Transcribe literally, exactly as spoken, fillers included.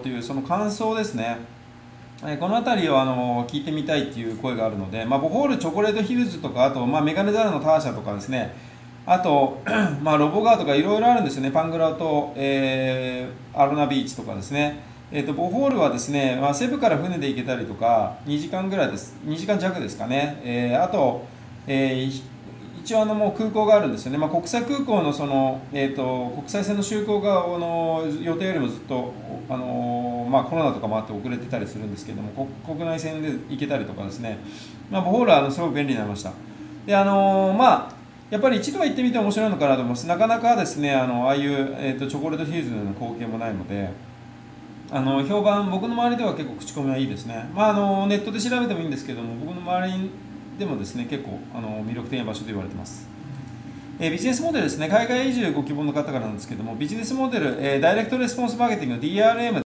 というその感想ですね。えこの辺りをあの聞いてみたいっていう声があるので、まあ、ボホールチョコレートヒルズとか、あと、まあ、メガネザラのターシャとかですね、あと、まあ、ロボガーとかいろいろあるんですよね、パングラと、えーアロナビーチとかですね。えー、とボホールはですね、まあ、セブから船で行けたりとか、にじかんぐらいです、にじかん弱ですかね、えーあと、えー一応あのもう空港があるんですよね、まあ、国際空港のその、えー、と国際線の就航があの予定よりもずっとあの、まあ、コロナとかもあって遅れてたりするんですけれども、国内線で行けたりとかですね、まあ、ボホールはあのすごく便利になりました。であのまあやっぱり一度は行ってみて面白いのかなと思います。なかなかですね、あのああいう、えー、とチョコレートヒーズのような光景もないので、あの評判、僕の周りでは結構口コミはいいですね。まあ、あのネットで調べてもいいんですけども、僕の周りでもですね、結構あの魅力的な場所と言われています。えービジネスモデルですね、海外移住ご希望の方からなんですけども、ビジネスモデル、えーダイレクトレスポンスマーケティング ディーアールエム